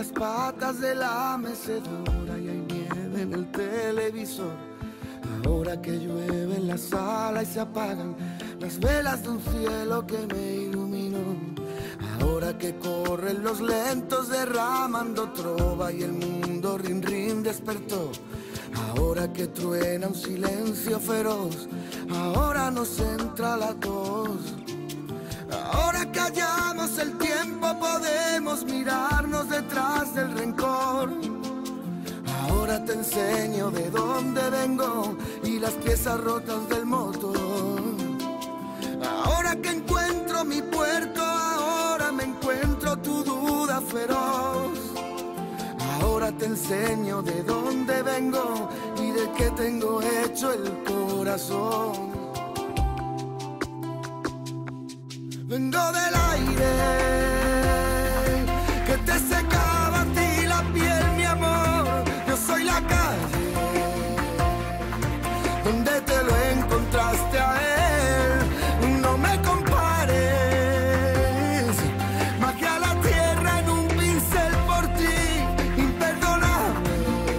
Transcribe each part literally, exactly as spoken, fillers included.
las patas de la mecedora y hay nieve en el televisor. Ahora que llueve en la sala y se apagan las velas de un cielo que me iluminó. Ahora que corren los lentos derramando trova y el mundo rin rin despertó. Ahora que truena un silencio feroz, ahora nos entra la tos. Ahora que hallamos el tiempo podemos mirarnos detrás del rencor. Ahora te enseño de dónde vengo y las piezas rotas del motor. Ahora que encuentro mi puerto, ahora me encuentro tu duda feroz. Ahora te enseño de dónde vengo y de qué tengo hecho el corazón. Vengo del aire que te secaba a ti la piel, mi amor. Yo soy la calle donde te lo encontraste a él. No me compares, bajé a la tierra en un pincel por ti, imperdonable.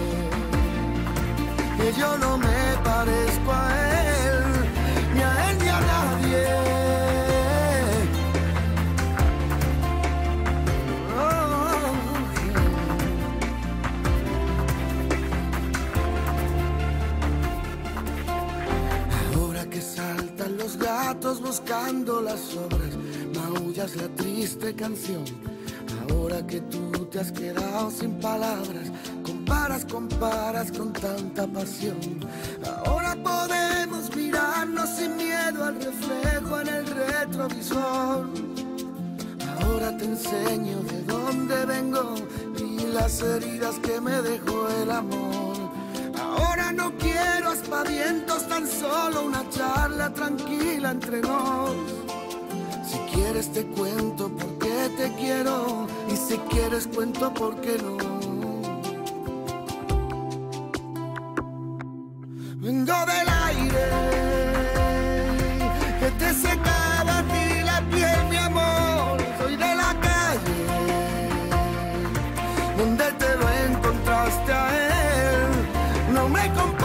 Que yo no me parezco a él, ni a él ni a nadie. Buscando las obras, maullas la triste canción. Ahora que tú te has quedado sin palabras, comparas, comparas con tanta pasión. Ahora podemos mirarnos sin miedo al reflejo en el retrovisor. Ahora te enseño de dónde vengo y las heridas que me dejó el amor. Ahora no quiero aspavientos, tan solo una charla tranquila entre nos. Si quieres te cuento por qué te quiero y si quieres cuento por qué no. Vengo del aire que te secaba a ti la piel, mi amor. Soy de la calle donde te lo encontraste a él. No me compares.